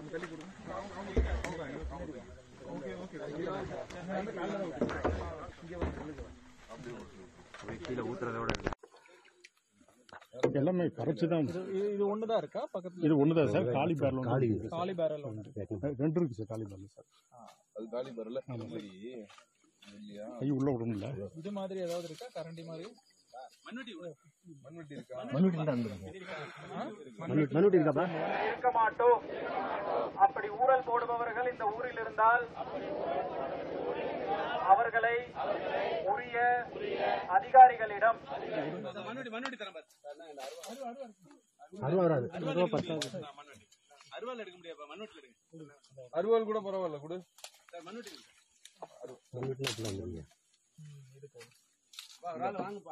கீழே ஊத்துறதோட எல்லாமே கரைச்சுதான். இது ஒண்ணுதான் இருக்கா பக்கத்துல? இது ஒண்ணுதான் சார். காலி பேரல் காலி பேரல் ரெண்டு இருக்கு சார். காலி பேரல் சார். அது காலி பேரல் கை உள்ள விடணும்ல. இது மாதிரி ஏதாவது இருக்கா? கரண்டி மாதிரி இருக்க மாட்டோம். அப்படி ஊழல் போடுபவர்கள் இந்த ஊரில் இருந்தால் அவர்களை உரிய அதிகாரிகளிடம் அருவாள் கூட பரவாயில்ல கூட வாங்கப்பா.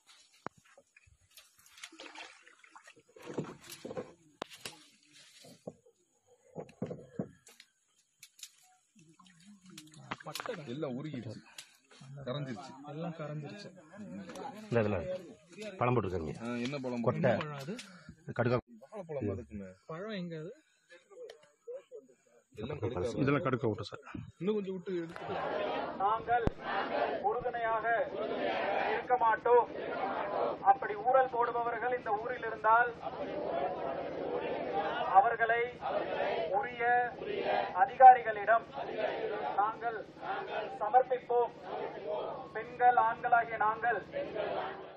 எல்லாம் உருகிடுச்சு, கரைஞ்சிருச்சு, எல்லாம் கரைஞ்சிருச்சு. இந்த இதில் பழம் போட்டுருக்காங்க. என்ன பழம்? கொட்டை கடுக்கா பழம். அதுக்குங்க பழம் எங்க? அது இதெல்லாம் கடுக்க விட்டு சார். இன்னும் கொஞ்சம் விட்டு எடுத்து. நாங்கள் உறுதுணையாக இருக்க மாட்டோம். அப்படி ஊழல் போடுபவர்கள் இந்த ஊரில் இருந்தால் அவர்களை உரிய அதிகாரிகளிடம் நாங்கள் சமர்ப்பிப்போம். பெண்கள் ஆண்களாகிய நாங்கள்